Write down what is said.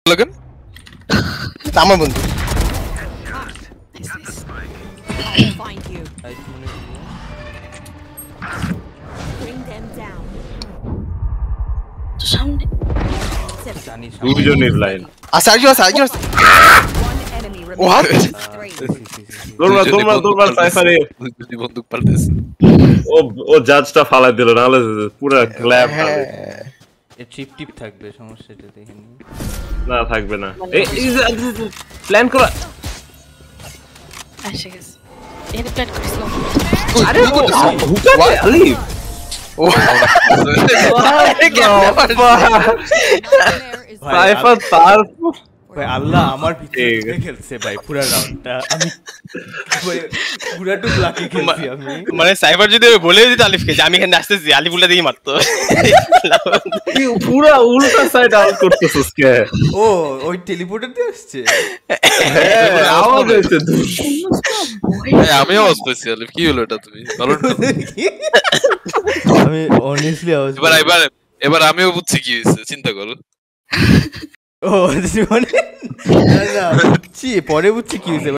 লাগেন আমার বন্ধু Find you. Bring them down. সামনে দুজনের লাইন আসার্জু One enemy What? remaining. Three. দৌড়া সাইফারে বন্দুক পাল্টেছে ও জাজটা ফালাই দিল নাহলে পুরো ক্ল্যাপ এ টিপ থাকবে সমস্যা এটা দেখে নি না থাকবে না এই প্ল্যান করা আসে গেছে এর প্ল্যান করেছিলাম আরে হুকাতে আলিফ Nightmare is সাইফার তার ভাই আল্লাহ আমার ভিতরে খেলছে ভাই পুরো রাউন্ডটা আমি পুরাটু ব্লাকি খেলছি আমি মানে সাইবার যদি বলে দিত আলিফকে যে আমি এখানে আসতেছি আলিফ উল্টা দিয়ে মারতো পুরো উল্টা সাইড আউট করতেছস কে ও ওই টেলিপোর্টার দিয়ে আসছে আওয়াজ হইছে আমি আওয়াজ পাইছি আলিফ কি হলো এটা তুমি ভালো আমি অনেস্টলি আওয়াজ এবার আমিও বুঝছি কি হয়েছে চিন্তা করো ও মানে না বুঝছি পরে বুঝছি কি হয়েছে